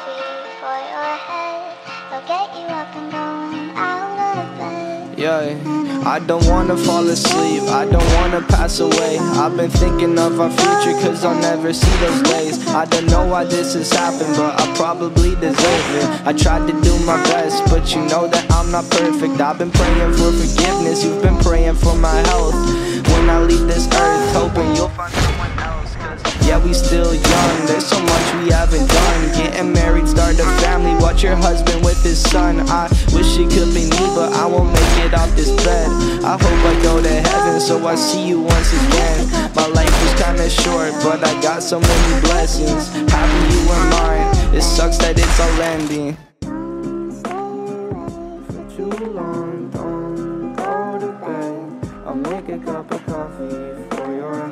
coffee for your head. They'll get you up and going out of bed. Yeah, I don't wanna fall asleep, I don't wanna pass away. I've been thinking of our future cause I'll never see those days. I don't know why this has happened, but I probably deserve it. I tried to do my best, but you know that I'm not perfect. I've been praying for forgiveness, you've been praying for my health. When I leave this earth, hoping you'll find someone else. Cause yeah, we still young, there's so much we haven't done. Getting married, start a family, watch your husband with his son. I wish it could be me, but I won't make it off this bed. I hope I go to heaven, so I see you once again. My life was kinda short, but I got so many blessings. Having you in mine, it sucks that it's all ending. For too long, don't go to bed. I'll make a cup of coffee for your